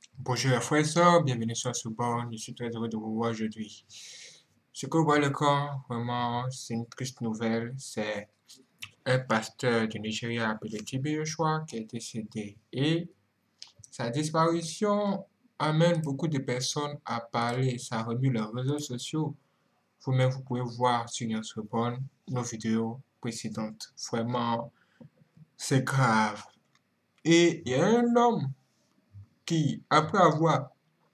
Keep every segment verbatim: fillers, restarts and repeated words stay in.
Bonjour frères et sœurs, bienvenue sur ce bord. Je suis très heureux de vous voir aujourd'hui. Ce que vous voyez le camp, vraiment, c'est une triste nouvelle. C'est un pasteur du Nigeria appelé Tibi Joshua qui est décédé. Et sa disparition amène beaucoup de personnes à parler. Ça remue les réseaux sociaux. Vous-même, vous pouvez voir sur notre bord nos vidéos précédentes. Vraiment, c'est grave. Et il y a un homme qui, après avoir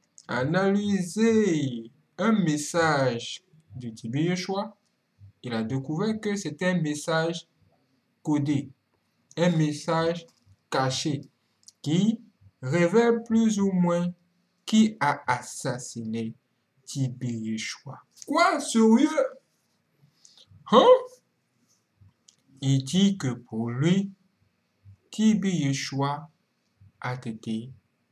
analyser un message de Tibi Yeshua, il a découvert que c'était un message codé, un message caché qui révèle plus ou moins qui a assassiné Tibi Yeshua. Quoi, sérieux? Hein? Il dit que pour lui, Tibi Yeshua a été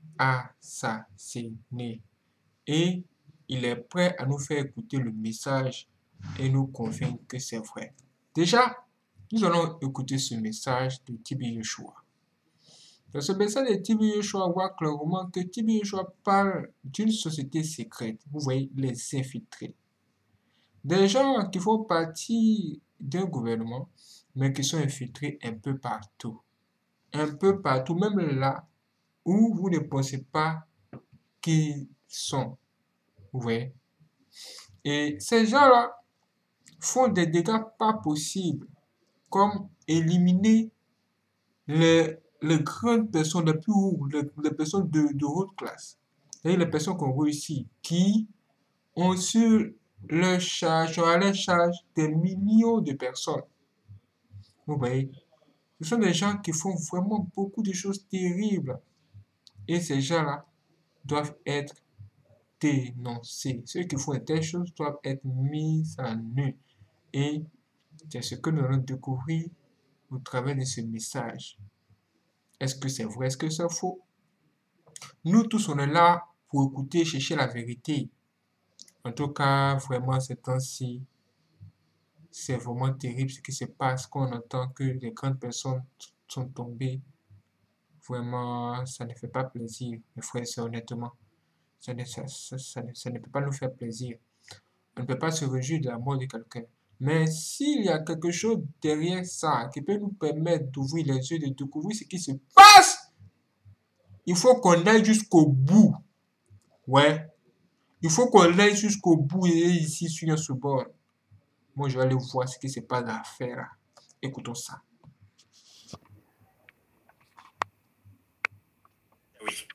assassiné. Et il est prêt à nous faire écouter le message et nous convaincre que c'est vrai. Déjà, nous allons écouter ce message de Tibi Yeshua. Dans ce message de Tibi Yeshua, on voit clairement que Tibi Yeshua parle d'une société secrète. Vous voyez, les infiltrés. Des gens qui font partie d'un gouvernement, mais qui sont infiltrés un peu partout. Un peu partout, même là où vous ne pensez pas qu'ils sont. Vous voyez? Et ces gens-là font des dégâts pas possibles, comme éliminer les, les grandes personnes, les plus hauts, les, les personnes de, de haute classe. C'est-à-dire les personnes qui ont réussi, qui ont sur leur charge, ont à leur charge des millions de personnes. Vous voyez, ce sont des gens qui font vraiment beaucoup de choses terribles. Et ces gens-là doivent être dénoncés. Ceux qui font de telles choses doivent être mis à nu. Et c'est ce que nous allons découvrir au travers de ce message. Est-ce que c'est vrai? Est-ce que c'est faux? Nous tous, on est là pour écouter, chercher la vérité. En tout cas, vraiment, ces temps-ci, c'est vraiment terrible ce qui se passe quand on entend que les grandes personnes sont tombées. Vraiment, ça ne fait pas plaisir, mes frères et honnêtement. Ça ne, ça, ça, ça ne, ça ne peut pas nous faire plaisir. On ne peut pas se réjouir de la mort de quelqu'un. Mais s'il y a quelque chose derrière ça qui peut nous permettre d'ouvrir les yeux, de découvrir ce qui se passe, il faut qu'on aille jusqu'au bout. Ouais. Il faut qu'on aille jusqu'au bout et ici sur ce bord. Moi, je vais aller voir ce qui se passe à faire. Écoutons ça. Oui.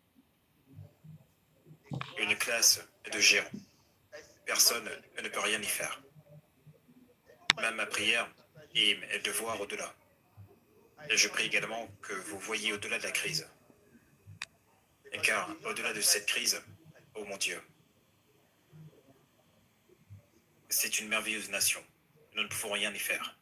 Une classe de géants. Personne ne peut rien y faire. Même ma prière est de voir au-delà. Et je prie également que vous voyiez au-delà de la crise. Car au-delà de cette crise, oh mon Dieu, c'est une merveilleuse nation. Nous ne pouvons rien y faire.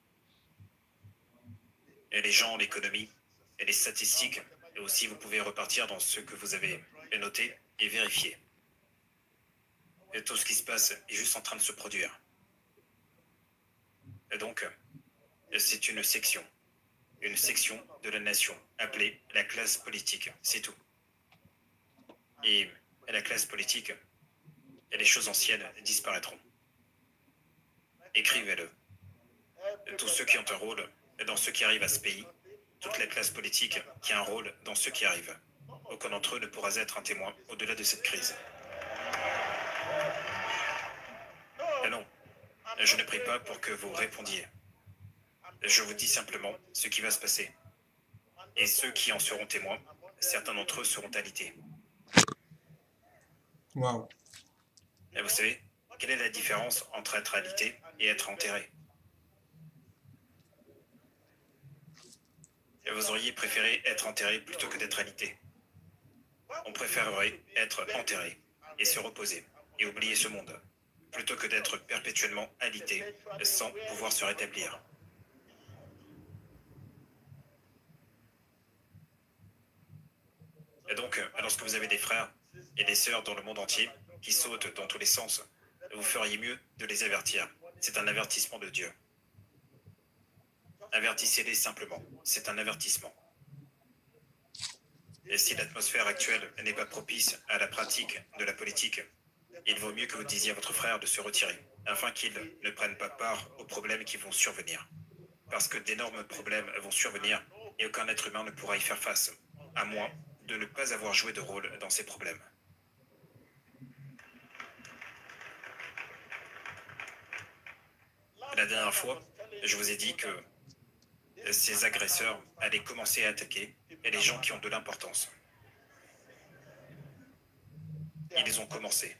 Et les gens, l'économie, et les statistiques, et aussi vous pouvez repartir dans ce que vous avez noté et vérifier. Et tout ce qui se passe est juste en train de se produire. Et donc, c'est une section. Une section de la nation, appelée la classe politique, c'est tout. Et la classe politique, et les choses anciennes disparaîtront. Écrivez-le. Tous ceux qui ont un rôle dans ce qui arrive à ce pays, toute la classe politique qui a un rôle dans ce qui arrive. Aucun d'entre eux ne pourra être un témoin au-delà de cette crise. Et non, je ne prie pas pour que vous répondiez. Je vous dis simplement ce qui va se passer. Et ceux qui en seront témoins, certains d'entre eux seront alités. Waouh. Et vous savez, quelle est la différence entre être alité et être enterré? Et vous auriez préféré être enterré plutôt que d'être alité. On préférerait être enterré et se reposer et oublier ce monde, plutôt que d'être perpétuellement alité sans pouvoir se rétablir. Et donc, lorsque vous avez des frères et des sœurs dans le monde entier qui sautent dans tous les sens, vous feriez mieux de les avertir. C'est un avertissement de Dieu. Avertissez-les simplement. C'est un avertissement. Et si l'atmosphère actuelle n'est pas propice à la pratique de la politique, il vaut mieux que vous disiez à votre frère de se retirer, afin qu'il ne prenne pas part aux problèmes qui vont survenir. Parce que d'énormes problèmes vont survenir et aucun être humain ne pourra y faire face, à moins de ne pas avoir joué de rôle dans ces problèmes. La dernière fois, je vous ai dit que ces agresseurs allaient commencer à attaquer et les gens qui ont de l'importance. Ils ont commencé.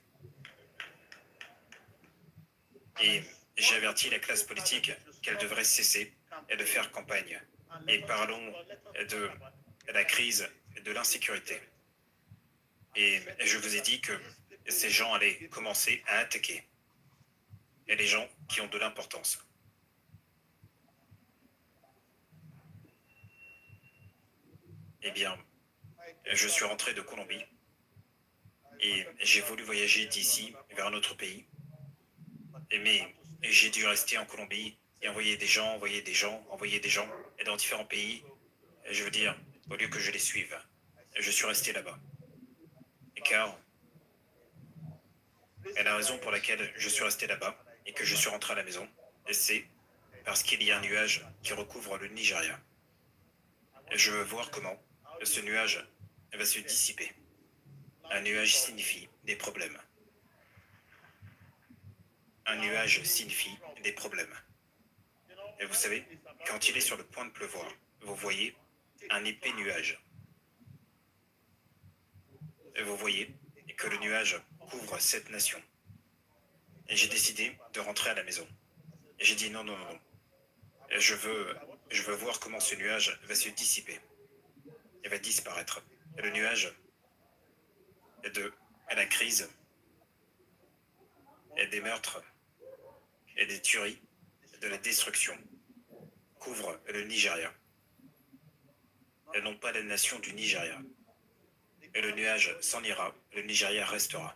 Et j'ai averti la classe politique qu'elle devrait cesser et de faire campagne. Et parlons de la crise de l'insécurité. Et je vous ai dit que ces gens allaient commencer à attaquer. Et les gens qui ont de l'importance. Eh bien, je suis rentré de Colombie et j'ai voulu voyager d'ici vers un autre pays. Mais j'ai dû rester en Colombie et envoyer des gens, envoyer des gens, envoyer des gens, et dans différents pays. Je veux dire, au lieu que je les suive, je suis resté là-bas. Car, et la raison pour laquelle je suis resté là-bas et que je suis rentré à la maison, c'est parce qu'il y a un nuage qui recouvre le Nigeria. Je veux voir comment ce nuage va se dissiper. Un nuage signifie des problèmes. Un nuage signifie des problèmes. Et vous savez, quand il est sur le point de pleuvoir, vous voyez un épais nuage. Et vous voyez que le nuage couvre cette nation. Et j'ai décidé de rentrer à la maison. Et j'ai dit non, non, non. Je veux, je veux voir comment ce nuage va se dissiper. Et va disparaître. Et le nuage de la crise et des meurtres et des tueries, de la destruction, couvre le Nigeria. Et non pas la nation du Nigeria. Et le nuage s'en ira, le Nigeria restera.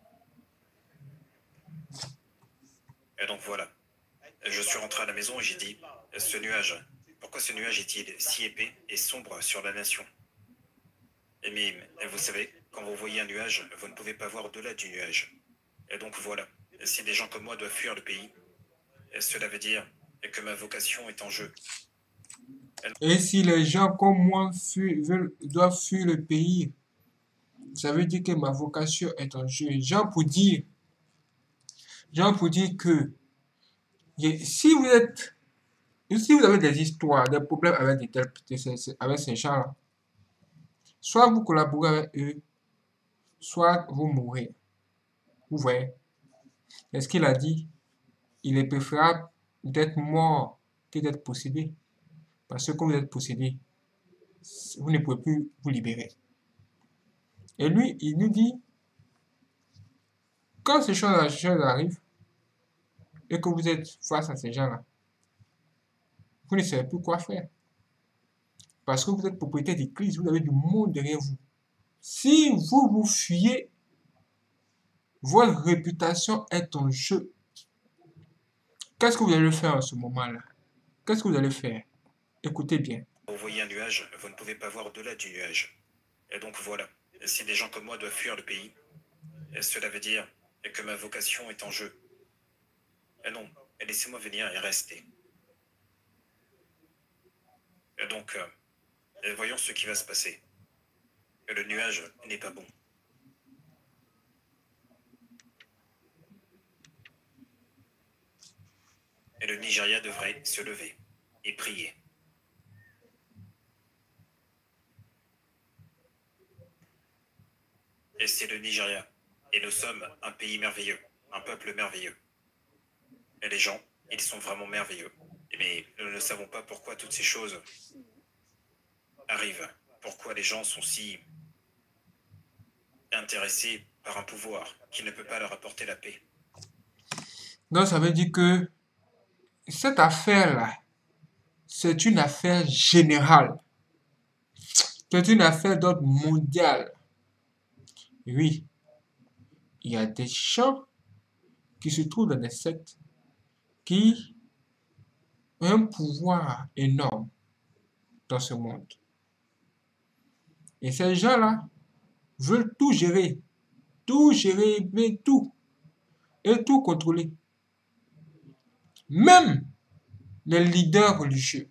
Et donc voilà. Je suis rentré à la maison et j'ai dit, ce nuage, pourquoi ce nuage est-il si épais et sombre sur la nation? Mais vous savez, quand vous voyez un nuage, vous ne pouvez pas voir au-delà du nuage. Et donc voilà, si des gens comme moi doivent fuir le pays, cela veut dire que ma vocation est en jeu. Et si les gens comme moi fuient- veulent- doivent fuir le pays, ça veut dire que ma vocation est en jeu. Genre pour dire, genre pour dire que y- si vous êtes, si vous avez des histoires, des problèmes avec, des tels- de ces- ces- avec ces gens-là, soit vous collaborez avec eux, soit vous mourrez. Vous voyez? Et ce qu'il a dit, il est préférable d'être mort que d'être possédé. Parce que quand vous êtes possédé, vous ne pouvez plus vous libérer. Et lui, il nous dit, quand ces choses, ces choses arrivent, et que vous êtes face à ces gens-là, vous ne savez plus quoi faire. Parce que vous êtes propriétaire d'église, vous avez du monde derrière vous. Si vous vous fuyez, votre réputation est en jeu. Qu'est-ce que vous allez faire en ce moment-là? Qu'est-ce que vous allez faire? Écoutez bien. Vous voyez un nuage, vous ne pouvez pas voir au-delà du nuage. Et donc voilà, si des gens comme moi doivent fuir le pays, cela veut dire que ma vocation est en jeu. Et non, laissez-moi venir et rester. Et donc, euh, voyons ce qui va se passer. Le nuage n'est pas bon. Et le Nigeria devrait se lever et prier. Et c'est le Nigeria. Et nous sommes un pays merveilleux, un peuple merveilleux. Et les gens, ils sont vraiment merveilleux. Mais nous ne savons pas pourquoi toutes ces choses arrivent. Pourquoi les gens sont si intéressés par un pouvoir qui ne peut pas leur apporter la paix. Donc ça veut dire que cette affaire-là, c'est une affaire générale. C'est une affaire d'ordre mondial. Oui, il y a des gens qui se trouvent dans des sectes qui ont un pouvoir énorme dans ce monde. Et ces gens-là veulent tout gérer, tout gérer, mais tout, et tout contrôler. Même les leaders religieux.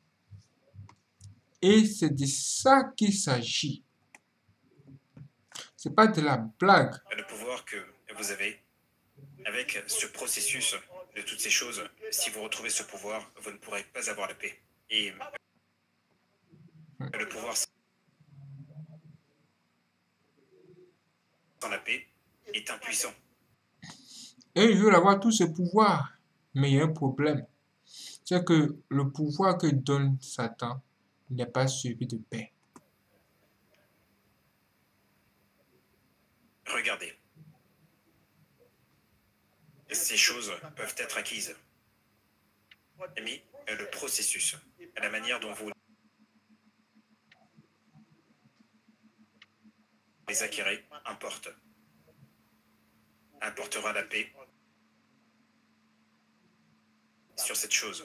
Et c'est de ça qu'il s'agit. C'est pas de la blague. Le pouvoir que vous avez, avec ce processus de toutes ces choses, si vous retrouvez ce pouvoir, vous ne pourrez pas avoir la paix. Et le pouvoir sans la paix est impuissant. Et ils veulent avoir tout ce pouvoir. Mais il y a un problème. C'est que le pouvoir que donne Satan n'est pas suivi de paix. Regardez. Ces choses peuvent être acquises. Mais le processus, la manière dont vous les acquérez, importe. Apportera la paix sur cette chose.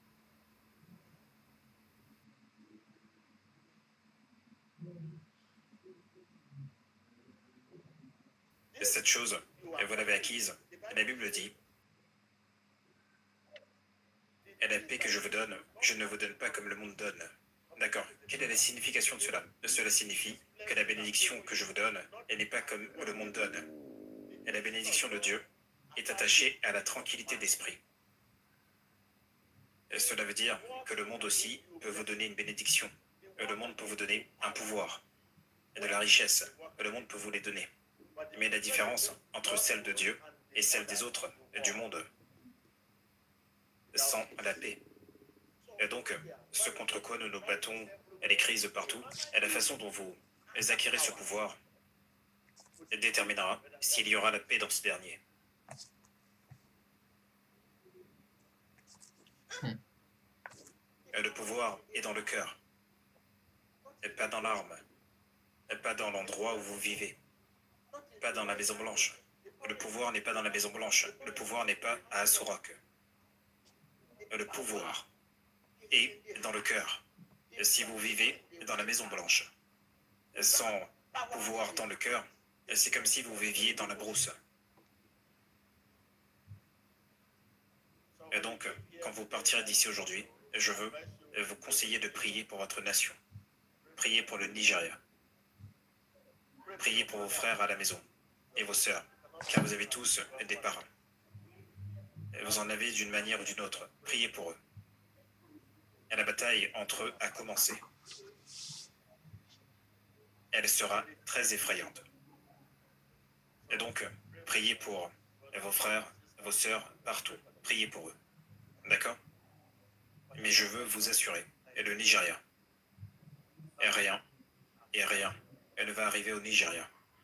Et cette chose, vous l'avez acquise. La Bible dit, et la paix que je vous donne, je ne vous donne pas comme le monde donne. D'accord. Quelle est la signification de cela? Cela signifie que la bénédiction que je vous donne, elle n'est pas comme le monde donne. Et la bénédiction de Dieu est attachée à la tranquillité d'esprit. Et cela veut dire que le monde aussi peut vous donner une bénédiction. Le monde peut vous donner un pouvoir et de la richesse. Le monde peut vous les donner. Mais la différence entre celle de Dieu et celle des autres du monde, sans la paix. Et donc, ce contre quoi nous nous battons, les crises partout, et la façon dont vous acquérez ce pouvoir déterminera s'il y aura la paix dans ce dernier. Hmm. Le pouvoir est dans le cœur, et pas dans l'arme, et pas dans l'endroit où vous vivez, pas dans la Maison Blanche. Le pouvoir n'est pas dans la Maison Blanche, le pouvoir n'est pas à Assorak. Le pouvoir est dans le cœur. Si vous vivez dans la Maison Blanche, sans pouvoir dans le cœur, c'est comme si vous viviez dans la brousse. Et donc, quand vous partirez d'ici aujourd'hui, je veux vous conseiller de prier pour votre nation. Priez pour le Nigeria. Priez pour vos frères à la maison et vos sœurs, car vous avez tous des parents. Vous en avez d'une manière ou d'une autre. Priez pour eux. Et la bataille entre eux a commencé. Elle sera très effrayante. Et donc, priez pour vos frères, vos sœurs, partout. Priez pour eux. D'accord? Mais je veux vous assurer, et le Nigeria, et rien, et rien, elle ne va arriver au Nigeria.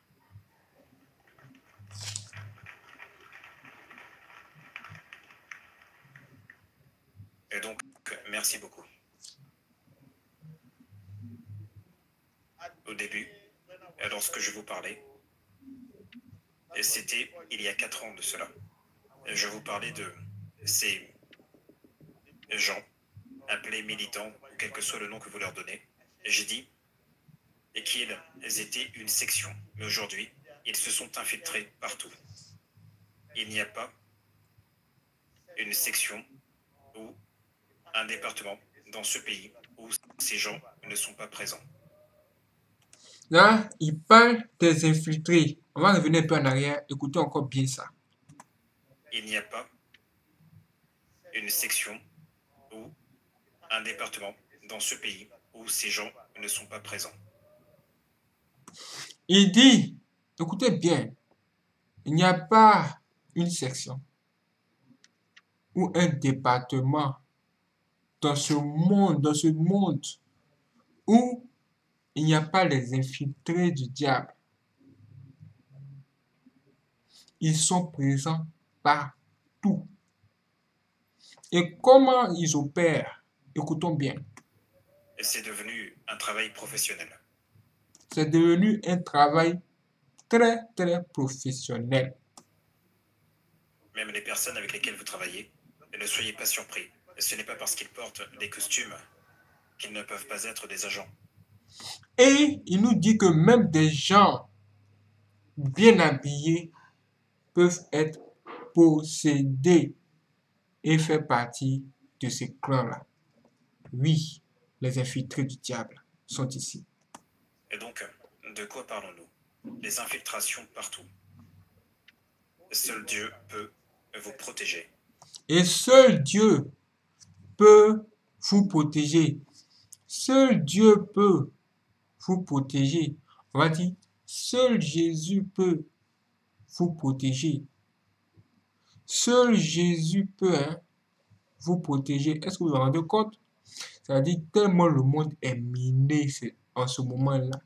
Et donc, merci beaucoup. Au début, lorsque je vous parlais, c'était il y a quatre ans de cela. Je vous parlais de ces gens appelés militants, quel que soit le nom que vous leur donnez. J'ai dit qu'ils étaient une section, mais aujourd'hui, ils se sont infiltrés partout. Il n'y a pas une section ou un département dans ce pays où ces gens ne sont pas présents. Là, il parle des infiltrés. On va revenir un peu en arrière. Écoutez encore bien ça. Il n'y a pas une section ou un département dans ce pays où ces gens ne sont pas présents. Il dit, écoutez bien, il n'y a pas une section ou un département dans ce monde, dans ce monde où il n'y a pas les infiltrés du diable. Ils sont présents partout. Et comment ils opèrent? Écoutons bien. C'est devenu un travail professionnel. C'est devenu un travail très, très professionnel. Même les personnes avec lesquelles vous travaillez, ne soyez pas surpris. Ce n'est pas parce qu'ils portent des costumes qu'ils ne peuvent pas être des agents. Et il nous dit que même des gens bien habillés peuvent être possédés et faire partie de ces clans-là. Oui, les infiltrés du diable sont ici. Et donc, de quoi parlons-nous? Les infiltrations partout. Seul Dieu peut vous protéger. Et seul Dieu peut vous protéger. Seul Dieu peut vous protéger. On va dire, seul Jésus peut vous protéger. Seul Jésus peut hein, vous protéger. Est-ce que vous vous rendez compte? C'est-à-dire tellement le monde est miné en ce moment-là.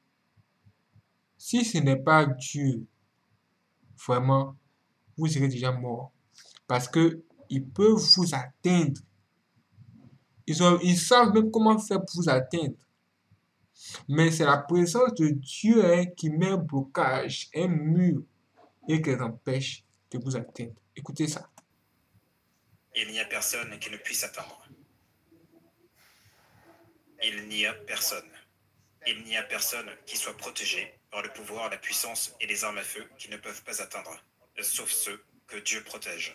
Si ce n'est pas Dieu, vraiment, vous serez déjà mort. Parce qu'ils peuvent vous atteindre. Ils, ont, ils savent même comment faire pour vous atteindre. Mais c'est la présence de Dieu hein, qui met un blocage, un mur, et qui les empêche de vous atteindre. Écoutez ça. Il n'y a personne qui ne puisse atteindre. Il n'y a personne. Il n'y a personne qui soit protégé par le pouvoir, la puissance et les armes à feu qui ne peuvent pas atteindre, sauf ceux que Dieu protège.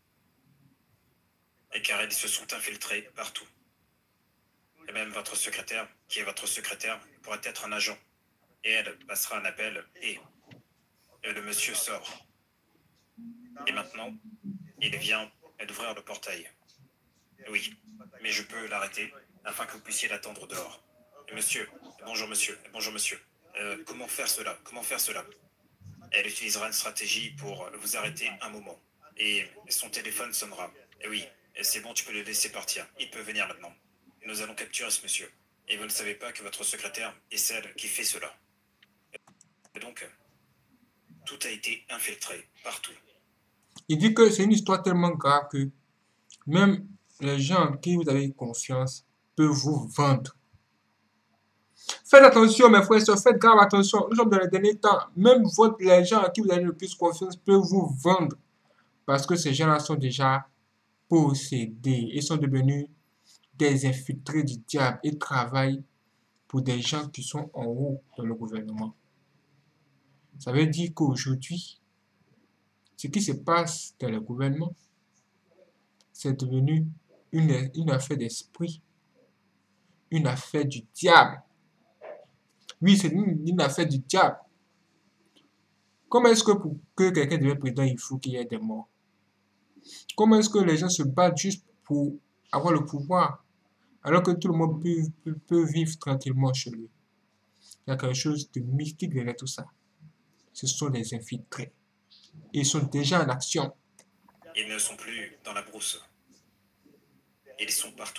Et car ils se sont infiltrés partout. Et même votre secrétaire, qui est votre secrétaire, pourrait être un agent. Et elle passera un appel et, et le monsieur sort. Et maintenant, il vient d'ouvrir le portail. Oui, mais je peux l'arrêter afin que vous puissiez l'attendre dehors. Et monsieur, bonjour monsieur, bonjour monsieur. Euh, comment faire cela? Comment faire cela? Elle utilisera une stratégie pour vous arrêter un moment. Et son téléphone sonnera. Et oui, c'est bon, tu peux le laisser partir. Il peut venir maintenant. Nous allons capturer ce monsieur. Et vous ne savez pas que votre secrétaire est celle qui fait cela. Et donc, tout a été infiltré partout. Il dit que c'est une histoire tellement grave que même les gens en qui vous avez confiance peuvent vous vendre. Faites attention, mes frères et sœurs, faites grave attention. Nous sommes dans les derniers temps. Même votre, les gens en qui vous avez le plus confiance peuvent vous vendre. Parce que ces gens-là sont déjà possédés. Ils sont devenus des infiltrés du diable. Ils travaillent pour des gens qui sont en haut dans le gouvernement. Ça veut dire qu'aujourd'hui, ce qui se passe dans le gouvernement, c'est devenu une, une affaire d'esprit, une affaire du diable. Oui, c'est une, une affaire du diable. Comment est-ce que pour que quelqu'un devienne président, il faut qu'il y ait des morts? Comment est-ce que les gens se battent juste pour avoir le pouvoir, alors que tout le monde peut, peut, peut vivre tranquillement chez lui? Il y a quelque chose de mystique derrière tout ça. Ce sont les infiltrés. Ils sont déjà en action. Ils ne sont plus dans la brousse. Ils sont partout.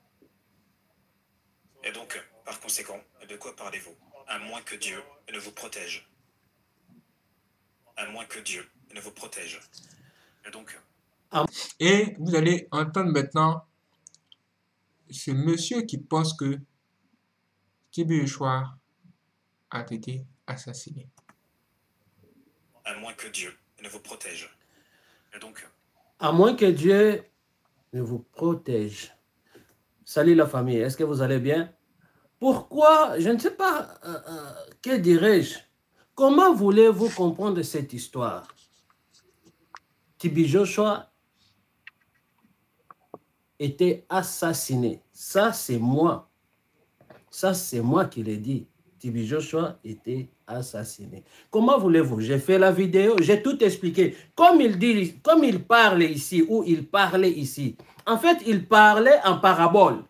Et donc, par conséquent, de quoi parlez-vous? À moins que Dieu ne vous protège. À moins que Dieu ne vous protège. Et donc... Et vous allez entendre maintenant ce monsieur qui pense que Tibi Joshua a été assassiné. À moins que Dieu ne vous protège. Et donc... À moins que Dieu ne vous protège. Salut la famille, est-ce que vous allez bien? Pourquoi, je ne sais pas, euh, euh, que dirais-je? Comment voulez-vous comprendre cette histoire? Tibi Joshua était assassiné. Ça, c'est moi. Ça, c'est moi qui l'ai dit. Tibi Joshua était assassiné. Comment voulez-vous? J'ai fait la vidéo, j'ai tout expliqué. Comme il dit, comme il parle ici, ou il parlait ici. En fait, il parlait en parabole.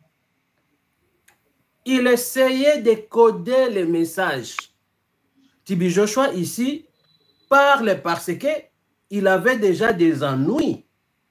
Il essayait de coder les messages. Tibi Joshua ici parle parce que il avait déjà des ennuis.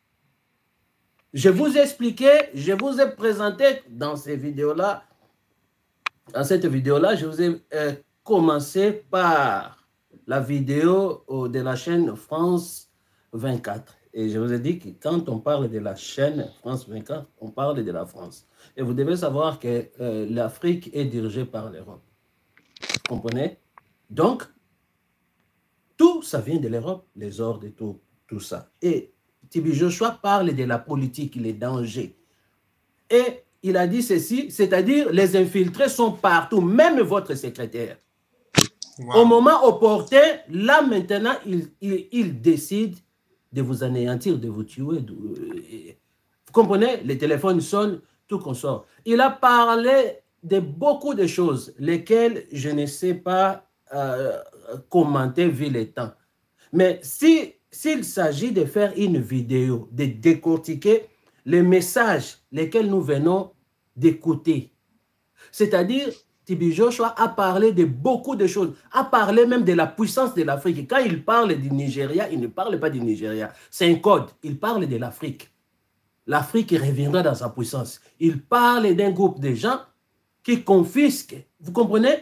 Je vous ai expliqué, je vous ai présenté dans ces vidéos-là, dans cette vidéo-là, je vous ai euh, commencé par la vidéo euh, de la chaîne France vingt-quatre. Et je vous ai dit que quand on parle de la chaîne France vingt-quatre, on parle de la France. Et vous devez savoir que euh, l'Afrique est dirigée par l'Europe. Vous comprenez? Donc, tout ça vient de l'Europe, les ordres et tout, tout ça. Et Tibi Joshua parle de la politique, les dangers. Et il a dit ceci, c'est-à-dire les infiltrés sont partout, même votre secrétaire. Wow. Au moment opportun, là maintenant, il, il, il décide de vous anéantir, de vous tuer. De, vous comprenez? Les téléphones sonnent, tout consort. Il a parlé de beaucoup de choses, lesquelles je ne sais pas euh, commenter vu le temps. Mais si, s'il s'agit de faire une vidéo, de décortiquer les messages lesquels nous venons d'écouter, c'est-à-dire Tibi Joshua a parlé de beaucoup de choses, a parlé même de la puissance de l'Afrique. Quand il parle du Nigeria, il ne parle pas du Nigeria. C'est un code. Il parle de l'Afrique. L'Afrique reviendra dans sa puissance. Il parle d'un groupe de gens qui confisquent, vous comprenez,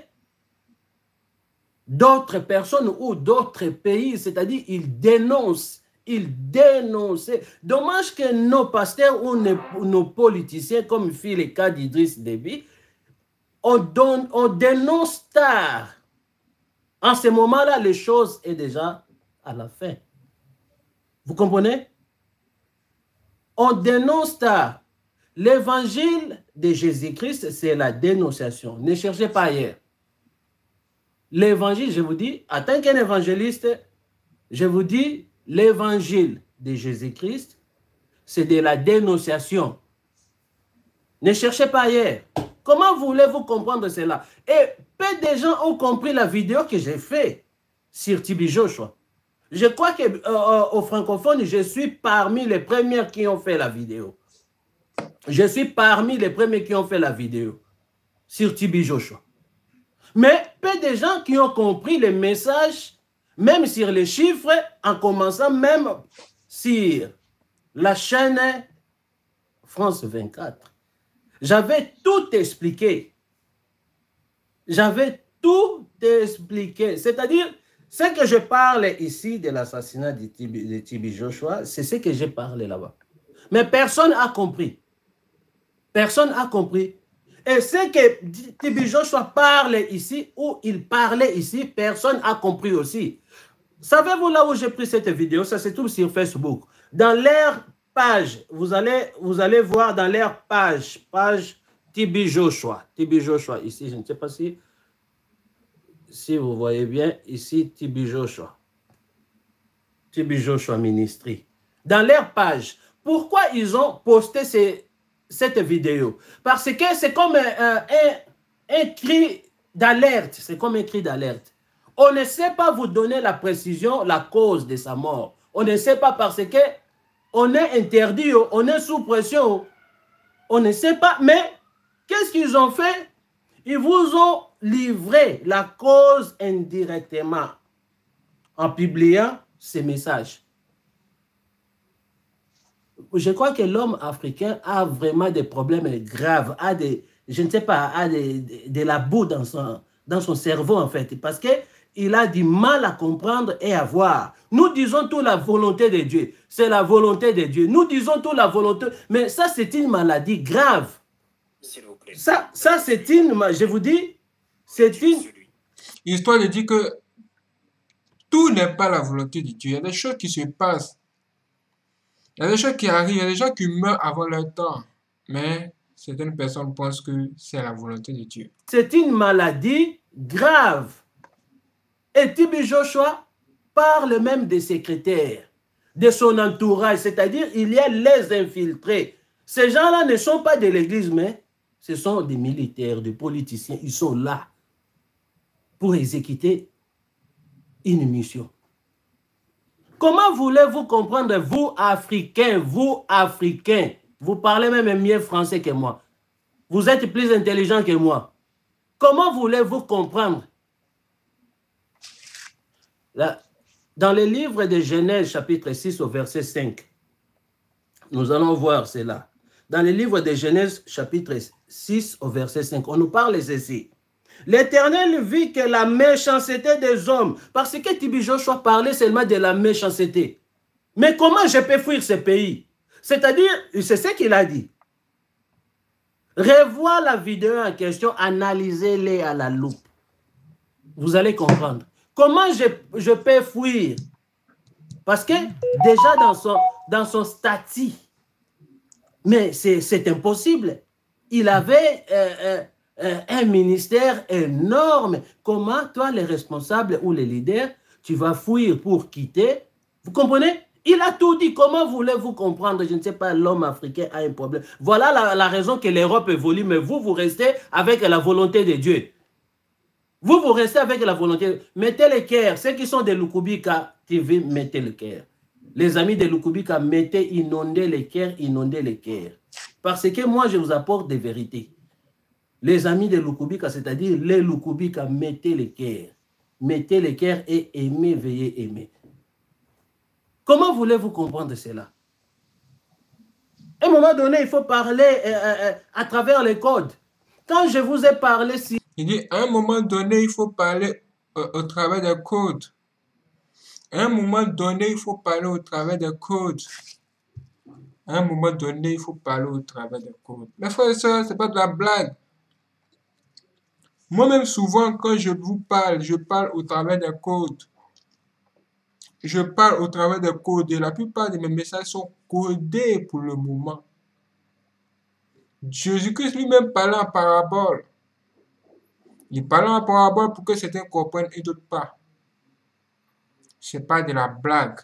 d'autres personnes ou d'autres pays. C'est-à-dire, il dénonce, il dénonce. Dommage que nos pasteurs ou nos politiciens, comme fit le cas d'Idriss Déby, On, donne, on dénonce tard. En ce moment-là, les choses sont déjà à la fin. Vous comprenez? On dénonce tard. L'évangile de Jésus-Christ, c'est la dénonciation. Ne cherchez pas ailleurs. L'évangile, je vous dis, en tant qu'un évangéliste, je vous dis, l'évangile de Jésus-Christ, c'est de la dénonciation. Ne cherchez pas ailleurs. Comment voulez-vous comprendre cela? Et peu de gens ont compris la vidéo que j'ai faite sur Tibi Joshua. Je crois qu'aux euh, francophones, je suis parmi les premiers qui ont fait la vidéo. Je suis parmi les premiers qui ont fait la vidéo sur Tibi Joshua. Mais peu de gens qui ont compris le message, même sur les chiffres, en commençant même sur la chaîne France vingt-quatre. J'avais tout expliqué. J'avais tout expliqué. C'est-à-dire, ce que je parle ici de l'assassinat de Tibi, de Tibi Joshua, c'est ce que j'ai parlé là-bas. Mais personne n'a compris. Personne n'a compris. Et ce que Tibi Joshua parle ici, ou il parlait ici, personne n'a compris aussi. Savez-vous là où j'ai pris cette vidéo? Ça se trouve sur Facebook. Dans leur page, vous allez, vous allez voir dans leur page, page Tibi Joshua. Tibi Joshua, ici, je ne sais pas si, si vous voyez bien, ici, Tibi Joshua. Tibi Joshua Ministry. Dans leur page, pourquoi ils ont posté ces, cette vidéo? Parce que c'est comme un, un, un cri d'alerte. C'est comme un cri d'alerte. On ne sait pas vous donner la précision, la cause de sa mort. On ne sait pas parce que on est interdit, on est sous pression. On ne sait pas, mais qu'est-ce qu'ils ont fait? Ils vous ont livré la cause indirectement en publiant ces messages. Je crois que l'homme africain a vraiment des problèmes graves, a des, je ne sais pas, a des, de, de la boue dans son, dans son cerveau en fait, parce que il a du mal à comprendre et à voir. Nous disons tout la volonté de Dieu. C'est la volonté de Dieu. Nous disons tout la volonté. Mais ça, c'est une maladie grave. Ça, ça c'est une... Je vous dis, c'est une... Histoire de dire que tout n'est pas la volonté de Dieu. Il y a des choses qui se passent. Il y a des choses qui arrivent. Il y a des gens qui meurent avant leur temps. Mais certaines personnes pensent que c'est la volonté de Dieu. C'est une maladie grave. Et Tibi Joshua parle même des secrétaires, de son entourage, c'est-à-dire il y a les infiltrés. Ces gens-là ne sont pas de l'église, mais ce sont des militaires, des politiciens. Ils sont là pour exécuter une mission. Comment voulez-vous comprendre, vous, Africains, vous, Africains, vous parlez même mieux français que moi. Vous êtes plus intelligent que moi. Comment voulez-vous comprendre? Là, dans le livre de Genèse, chapitre six, au verset cinq, nous allons voir cela. Dans le livre de Genèse, chapitre six, au verset cinq, on nous parle ceci. L'Éternel vit que la méchanceté des hommes, parce que Tibi Joshua parlait seulement de la méchanceté. Mais comment je peux fuir ce pays? C'est-à-dire, c'est ce qu'il a dit. Revois la vidéo en question, analysez-les à la loupe. Vous allez comprendre. Comment je, je peux fuir? Parce que déjà dans son, dans son statut, mais c'est impossible. il avait euh, euh, euh, un ministère énorme. Comment, toi, les responsables ou les leaders, tu vas fuir pour quitter? Vous comprenez? Il a tout dit. Comment voulez-vous comprendre? Je ne sais pas, l'homme africain a un problème. Voilà la, la raison que l'Europe évolue, mais vous, vous restez avec la volonté de Dieu. Vous, vous restez avec la volonté. Mettez le cœur. Ceux qui sont de Lukubika T V, mettez le cœur. Les amis de Lukubika, mettez, inondez le cœur, inondez le cœur. Parce que moi, je vous apporte des vérités. Les amis de Lukubika, c'est-à-dire les Lukubika, mettez le cœur. Mettez le cœur et aimez, veillez aimer. Comment voulez-vous comprendre cela? À un moment donné, il faut parler euh, euh, à travers les codes. Quand je vous ai parlé... Si... Il dit, à un moment donné, il faut parler euh, au travers des codes. À un moment donné, il faut parler au travers des codes. À un moment donné, il faut parler au travers des codes. Mes frères et sœurs, ce n'est pas de la blague. Moi-même, souvent, quand je vous parle, je parle au travers des codes. Je parle au travers des codes et la plupart de mes messages sont codés pour le moment. Jésus-Christ lui-même parlait en parabole. Il parlait en parabole pour que certains comprennent et d'autres pas. Ce n'est pas de la blague.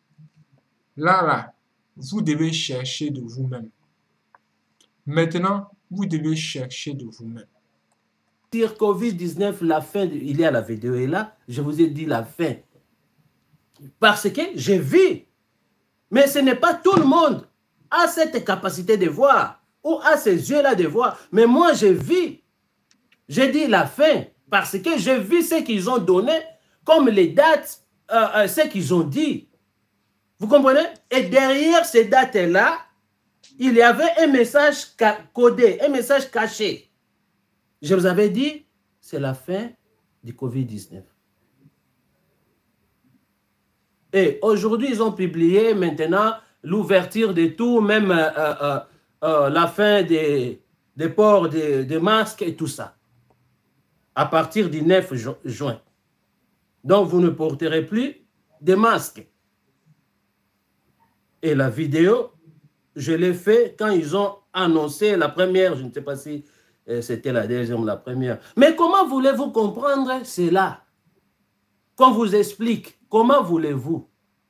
Là, là, vous devez chercher de vous-même. Maintenant, vous devez chercher de vous-même. Sur COVID dix-neuf, la fin, de, il y a la vidéo est là, je vous ai dit la fin. Parce que j'ai vu. Mais ce n'est pas tout le monde a cette capacité de voir ou a ces yeux-là de voir. Mais moi, j'ai vu. J'ai dit la fin parce que j'ai vu ce qu'ils ont donné comme les dates, euh, euh, ce qu'ils ont dit. Vous comprenez? Et derrière ces dates-là, il y avait un message codé, un message caché. Je vous avais dit, c'est la fin du COVID dix-neuf. Et aujourd'hui, ils ont publié maintenant l'ouverture de tout, même euh, euh, euh, la fin des, des ports de, de masques et tout ça. À partir du neuf juin. Donc, vous ne porterez plus de masques. Et la vidéo, je l'ai fait quand ils ont annoncé la première, je ne sais pas si euh, c'était la deuxième ou la première. Mais comment voulez-vous comprendre cela? Qu'on vous explique. Comment voulez-vous?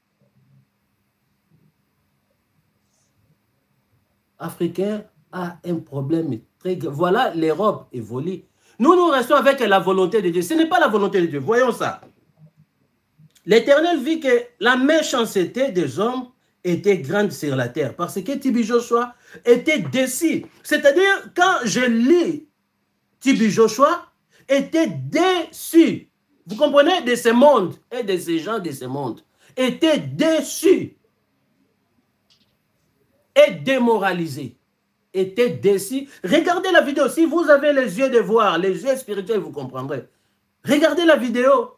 Africain a un problème très grave. Voilà, l'Europe évolue. Nous, nous restons avec la volonté de Dieu. Ce n'est pas la volonté de Dieu. Voyons ça. L'Éternel vit que la méchanceté des hommes était grande sur la terre. Parce que Tibi Joshua était déçu. C'est-à-dire, quand je lis Tibi Joshua, était déçu. Vous comprenez? De ce monde et de ces gens de ce monde. Était déçu. Et démoralisé. Était déçu. Regardez la vidéo. Si vous avez les yeux de voir, les yeux spirituels, vous comprendrez. Regardez la vidéo.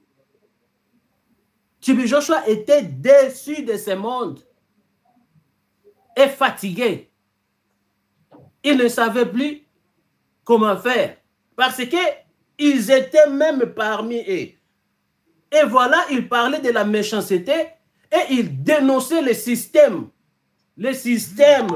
Tibi Joshua était déçu de ce monde et fatigué. Il ne savait plus comment faire parce qu'ils étaient même parmi eux. Et voilà, il parlait de la méchanceté et il dénonçait le système. Le système.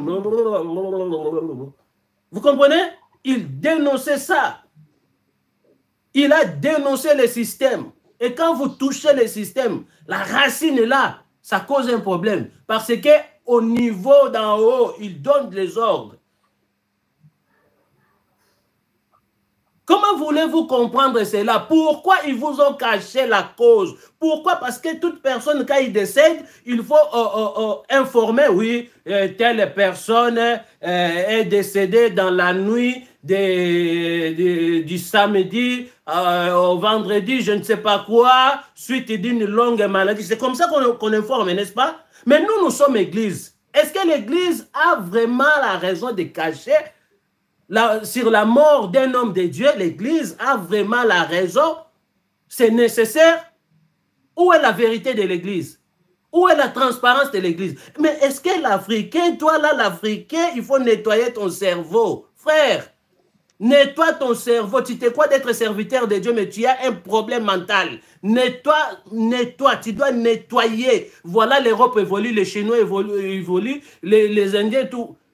Vous comprenez? Il dénonçait ça. Il a dénoncé le système. Et quand vous touchez le système, la racine est là, ça cause un problème. Parce qu'au niveau d'en haut, il donne les ordres. Comment voulez-vous comprendre cela? Pourquoi ils vous ont caché la cause? Pourquoi? Parce que toute personne, quand il décède, il faut euh, euh, euh, informer, oui, euh, telle personne euh, est décédée dans la nuit de, de, du samedi euh, au vendredi, je ne sais pas quoi, suite d'une longue maladie. C'est comme ça qu'on qu'on informe, n'est-ce pas? Mais nous, nous sommes église. Est-ce que l'église a vraiment la raison de cacher La, sur la mort d'un homme de Dieu? L'église a vraiment la raison? C'est nécessaire? Où est la vérité de l'église? Où est la transparence de l'église? Mais est-ce que l'Africain, toi là, l'Africain, il faut nettoyer ton cerveau? Frère, nettoie ton cerveau. Tu te crois d'être serviteur de Dieu, mais tu as un problème mental. Nettoie, nettoie, tu dois nettoyer. Voilà, l'Europe évolue, les Chinois évoluent, évoluent les, les Indiens, tout.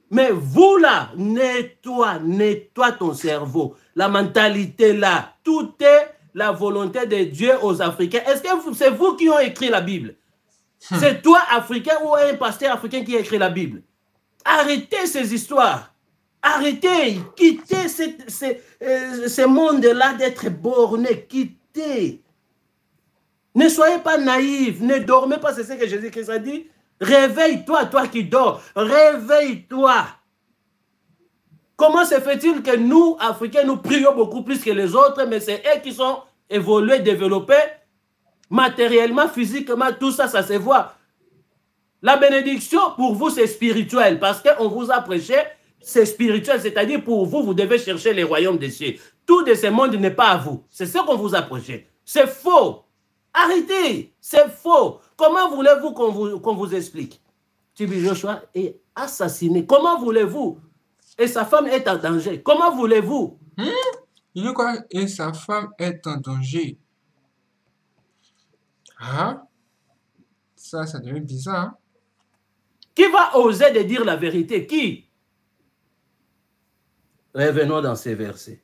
Mais vous là, nettoie, nettoie ton cerveau. La mentalité là, tout est la volonté de Dieu aux Africains. Est-ce que c'est vous qui ont écrit la Bible? Hmm. C'est toi, Africain, ou un pasteur africain qui a écrit la Bible? Arrêtez ces histoires. Arrêtez, quittez cette, ces, euh, ce monde-là d'être borné. Quittez. Ne soyez pas naïfs, ne dormez pas, c'est ce que Jésus-Christ a dit. Réveille-toi, toi qui dors, réveille-toi. Comment se fait-il que nous, Africains, nous prions beaucoup plus que les autres, mais c'est eux qui sont évolués, développés, matériellement, physiquement, tout ça, ça se voit. La bénédiction, pour vous, c'est spirituel, parce qu'on vous a prêché, c'est spirituel, c'est-à-dire pour vous, vous devez chercher les royaumes des cieux. Tout de ce monde n'est pas à vous. C'est ce qu'on vous a prêché. C'est faux. Arrêtez, c'est faux. Comment voulez-vous qu'on vous, qu'on vous explique? Tibi Joshua est assassiné. Comment voulez-vous? Et sa femme est en danger. Comment voulez-vous? Hmm? Il dit quoi? Et sa femme est en danger. Ah, ça, ça devient bizarre. Qui va oser de dire la vérité? Qui? Revenons dans ces versets.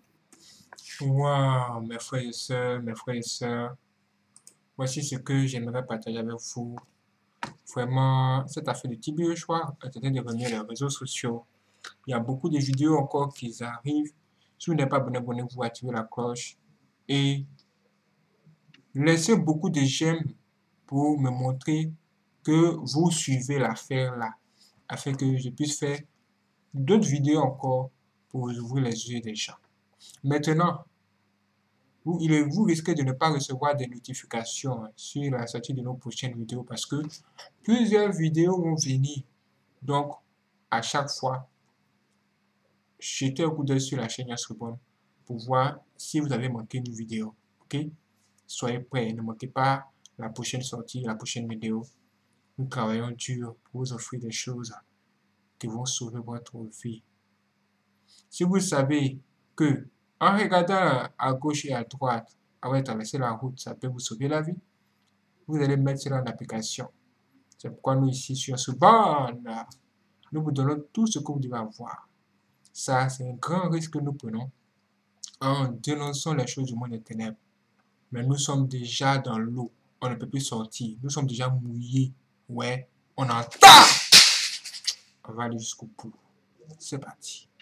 Waouh, mes frères et sœurs, mes frères et sœurs. Voici ce que j'aimerais partager avec vous. Vraiment, cette affaire de Tibi Joshua est en train de revenir les réseaux sociaux. Il y a beaucoup de vidéos encore qui arrivent. Si vous n'êtes pas abonné, abonnez-vous, activez la cloche. Et laissez beaucoup de j'aime pour me montrer que vous suivez l'affaire là. Afin que je puisse faire d'autres vidéos encore pour vous ouvrir les yeux des gens. Maintenant, Vous, il est, vous risquez de ne pas recevoir des notifications hein, sur la sortie de nos prochaines vidéos parce que plusieurs vidéos vont venir. Donc, à chaque fois, jetez un coup d'œil sur la chaîne Yasribon pour voir si vous avez manqué une vidéo. Ok? Soyez prêts, ne manquez pas la prochaine sortie, la prochaine vidéo. Nous travaillons dur pour vous offrir des choses qui vont sauver votre vie. Si vous savez que en regardant à gauche et à droite, avant de traverser la route, ça peut vous sauver la vie, vous allez mettre cela en application. C'est pourquoi nous ici sur ce banc, nous vous donnons tout ce que vous devez avoir. Ça, c'est un grand risque que nous prenons en dénonçant les choses du monde des ténèbres. Mais nous sommes déjà dans l'eau, on ne peut plus sortir, nous sommes déjà mouillés. Ouais, on entend. On va aller jusqu'au bout. C'est parti.